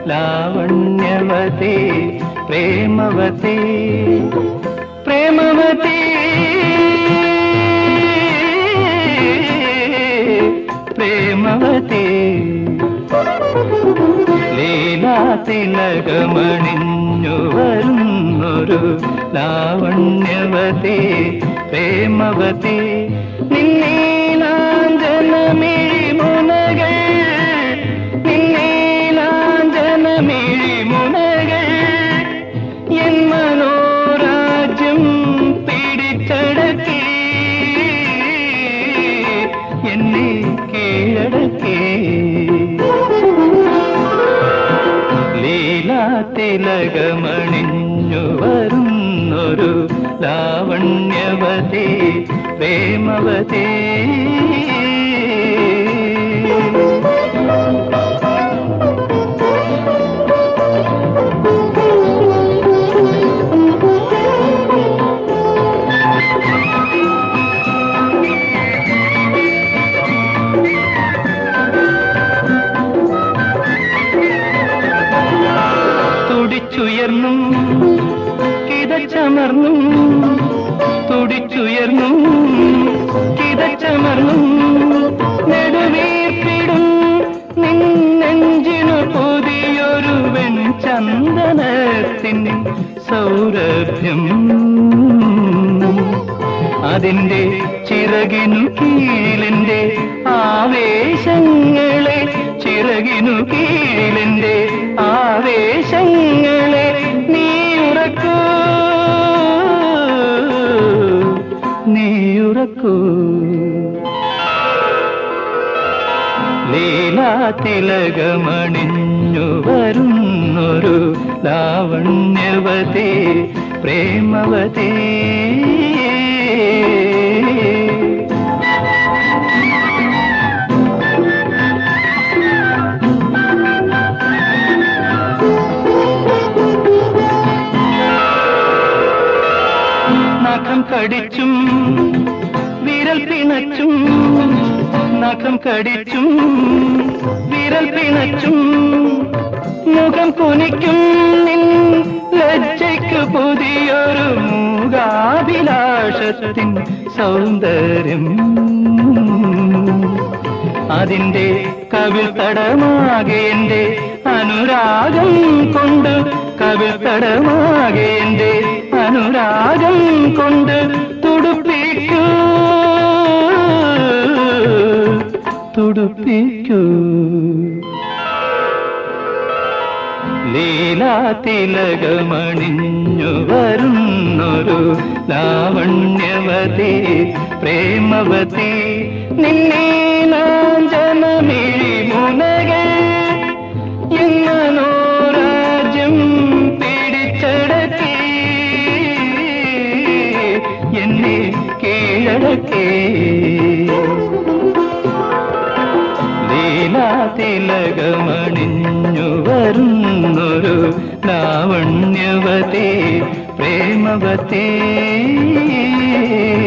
ലാവണ്യവതി പ്രേമവതി പ്രേമവതി പ്രേമവതി ലീലാതിലകമണിഞ്ഞു വരുന്നൊരു ലാവണ്യവതി പ്രേമവതി നിന്നീലാഞ്ജനമിഴിമുനകൾ നിന്നീലാഞ്ജനമിഴിമുനകൾ എൻ മനോരാജ്യം പിടിച്ചടക്കി എന്നെ കീഴടക്കി ലീലാതിലകമണിഞ്ഞു വരുന്നൊരു ലാവണ്യവതി പ്രേമവതി തുടിച്ചുയർന്നും കിതച്ചമർന്നും തുടിച്ചുയർന്നും കിതച്ചമർന്നും നെടുവീർപ്പിടും നിന്നെഞ്ചിനു പുതിയൊരു വെൺചന്ദനത്തിൻ സൗരഭ്യം അതിന്റെ ചിറകിനു കീഴിലെന്റെ ആവേശങ്ങളെ ചിറകിനു കീഴിലെന്റെ ആവേശങ്ങളെ നീയുറക്കൂ നീയുറക്കൂ ലീലാതിലകമണിഞ്ഞു വരുന്നൊരു ലാവണ്യവതി പ്രേമവതി നഖം കടിച്ചും വിരൽ പിണച്ചും നഖം കടിച്ചും വിരൽ പിണച്ചും മുഖം കുനിക്കും നിൻ ലജ്ജയ്ക്ക് പുതിയൊരു മൂകാഭിലാഷത്തിൻ സൗന്ദര്യം അതിന്റെ കവിൾ തടമാകേന്റെ അനുരാഗം കൊണ്ട് കവിൾ തടമാകേന്റെ അനുരാഗം കൊണ്ട് തുടുപ്പിക്കൂ തുടുപ്പിക്കൂ ലീലാതിലകമണിഞ്ഞു വരുന്നൊരു ലാവണ്യവതി പ്രേമവതി നിന്നീലാഞ്ജനമിഴിമുനകൾ എൻ മനോരാജ്യം പിടിച്ചടക്കി എന്നെ കീഴടക്കി ലീലാതിലകമണിഞ്ഞു വരുന്നൊരു ലാവണ്യവതി പ്രേമവതി